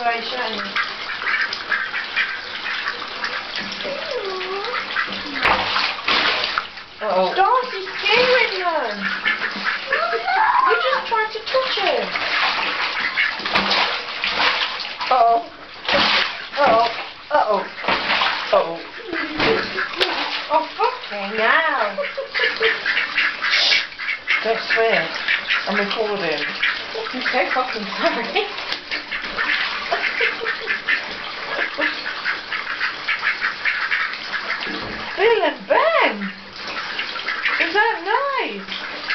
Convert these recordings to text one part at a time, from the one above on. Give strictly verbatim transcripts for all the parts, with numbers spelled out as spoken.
situation. Uh-oh. Darcy's scaring them. You're just trying to touch him. Uh-oh. Uh-oh. Uh-oh. Uh-oh. Oh, fucking hell. Don't swear. I'm recording. I'm so fucking sorry. Bill and Ben! Is that nice?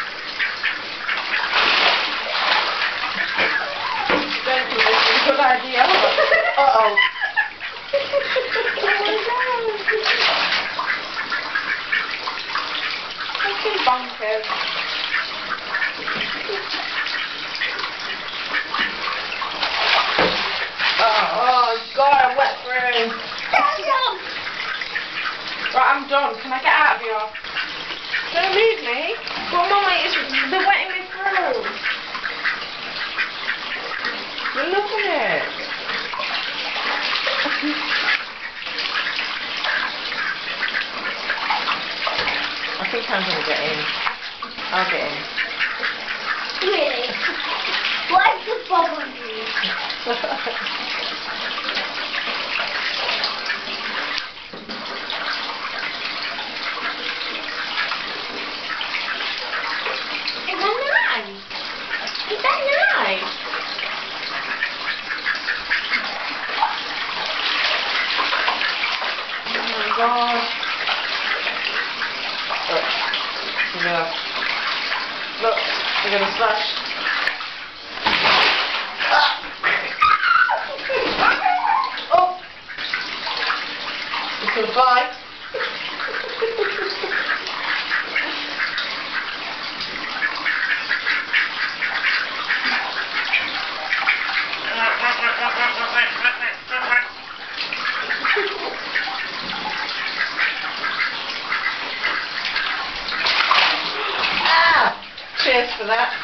Don't think this is a good idea. Uh-oh. Fucking bonkers. Oh god, I'm wet through. Right, I'm done. Can I get out of here? Don't leave me. Well, Mummy, it's, they're wetting me through. You're loving it. I think I'm going to get in. I'll get in. Really? What's the problem you? Is that nice? Is that nice? Oh my god. Look. You're gonna... Look. You're gonna splash. Oh! You can fly. Ah! Cheers for that.